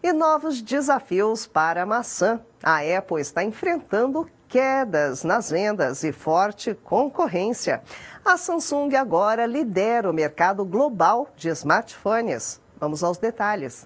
E novos desafios para a maçã. A Apple está enfrentando quedas nas vendas e forte concorrência. A Samsung agora lidera o mercado global de smartphones. Vamos aos detalhes.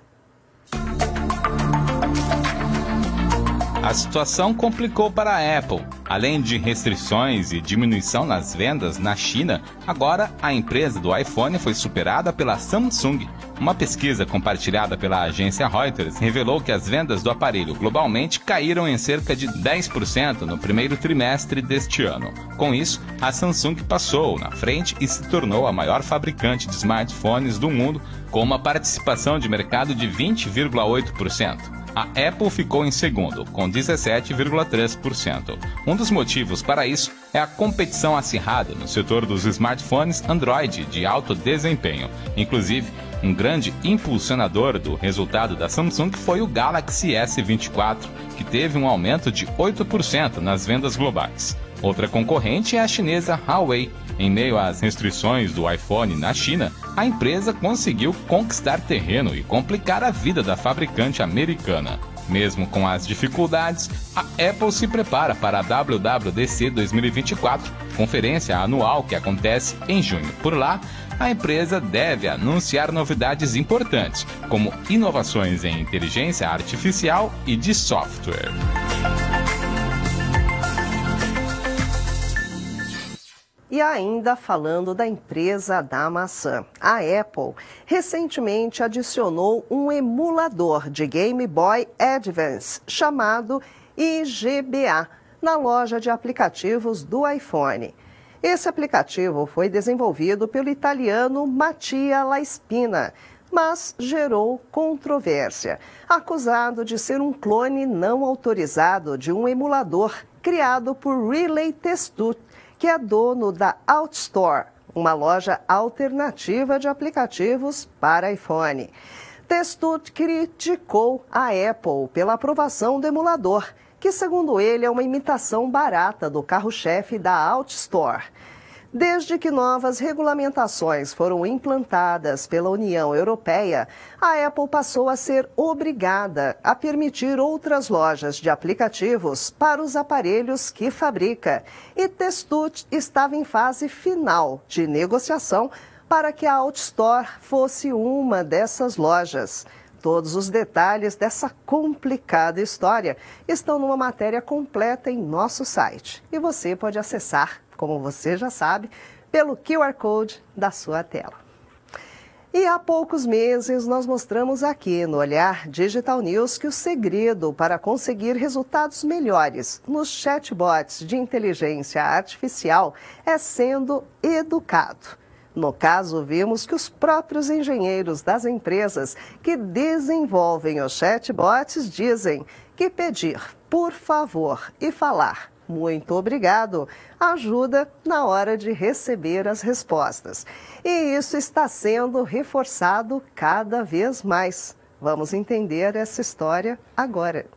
A situação complicou para a Apple. Além de restrições e diminuição nas vendas na China, agora a empresa do iPhone foi superada pela Samsung. Uma pesquisa compartilhada pela agência Reuters revelou que as vendas do aparelho globalmente caíram em cerca de 10% no primeiro trimestre deste ano. Com isso, a Samsung passou na frente e se tornou a maior fabricante de smartphones do mundo, com uma participação de mercado de 20,8%. A Apple ficou em segundo, com 17,3%. Um dos motivos para isso é a competição acirrada no setor dos smartphones Android de alto desempenho. Inclusive, um grande impulsionador do resultado da Samsung foi o Galaxy S24, que teve um aumento de 8% nas vendas globais. Outra concorrente é a chinesa Huawei. Em meio às restrições do iPhone na China, a empresa conseguiu conquistar terreno e complicar a vida da fabricante americana. Mesmo com as dificuldades, a Apple se prepara para a WWDC 2024, conferência anual que acontece em junho. Por lá, a empresa deve anunciar novidades importantes, como inovações em inteligência artificial e de software. E ainda falando da empresa da maçã, a Apple recentemente adicionou um emulador de Game Boy Advance chamado IGBA na loja de aplicativos do iPhone. Esse aplicativo foi desenvolvido pelo italiano Mattia Laspina, mas gerou controvérsia, acusado de ser um clone não autorizado de um emulador criado por Relay Testut, que é dono da OutStore, uma loja alternativa de aplicativos para iPhone. Testut criticou a Apple pela aprovação do emulador, que, segundo ele, é uma imitação barata do carro-chefe da OutStore. Desde que novas regulamentações foram implantadas pela União Europeia, a Apple passou a ser obrigada a permitir outras lojas de aplicativos para os aparelhos que fabrica. E Testut estava em fase final de negociação para que a OutStore fosse uma dessas lojas. Todos os detalhes dessa complicada história estão numa matéria completa em nosso site. E você pode acessar, como você já sabe, pelo QR Code da sua tela. E há poucos meses nós mostramos aqui no Olhar Digital News que o segredo para conseguir resultados melhores nos chatbots de inteligência artificial é sendo educado. No caso, vimos que os próprios engenheiros das empresas que desenvolvem os chatbots dizem que pedir por favor e falar muito obrigado ajuda na hora de receber as respostas. E isso está sendo reforçado cada vez mais. Vamos entender essa história agora.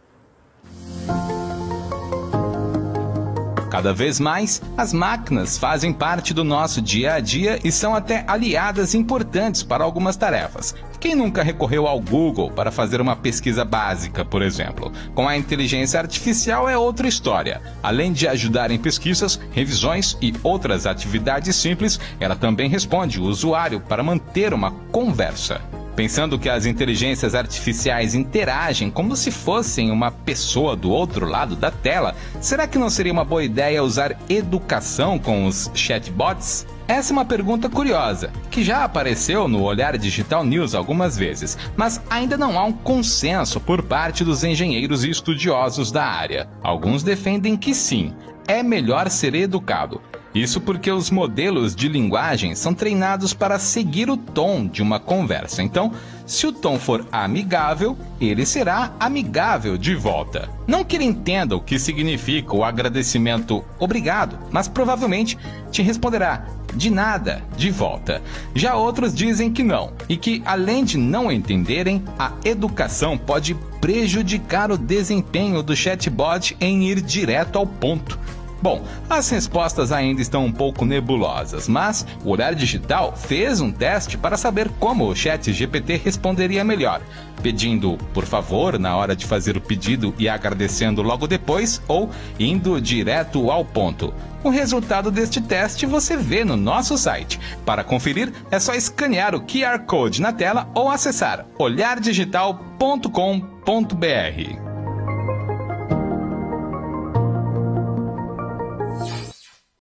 Cada vez mais, as máquinas fazem parte do nosso dia a dia e são até aliadas importantes para algumas tarefas. Quem nunca recorreu ao Google para fazer uma pesquisa básica, por exemplo? Com a inteligência artificial é outra história. Além de ajudar em pesquisas, revisões e outras atividades simples, ela também responde o usuário para manter uma conversa. Pensando que as inteligências artificiais interagem como se fossem uma pessoa do outro lado da tela, será que não seria uma boa ideia usar educação com os chatbots? Essa é uma pergunta curiosa, que já apareceu no Olhar Digital News algumas vezes, mas ainda não há um consenso por parte dos engenheiros e estudiosos da área. Alguns defendem que sim, é melhor ser educado. Isso porque os modelos de linguagem são treinados para seguir o tom de uma conversa. Então, se o tom for amigável, ele será amigável de volta. Não que ele entenda o que significa o agradecimento obrigado, mas provavelmente te responderá de nada de volta. Já outros dizem que não, e que além de não entenderem, a educação pode prejudicar o desempenho do chatbot em ir direto ao ponto. Bom, as respostas ainda estão um pouco nebulosas, mas o Olhar Digital fez um teste para saber como o ChatGPT responderia melhor, pedindo por favor na hora de fazer o pedido e agradecendo logo depois ou indo direto ao ponto. O resultado deste teste você vê no nosso site. Para conferir, é só escanear o QR Code na tela ou acessar olhardigital.com.br.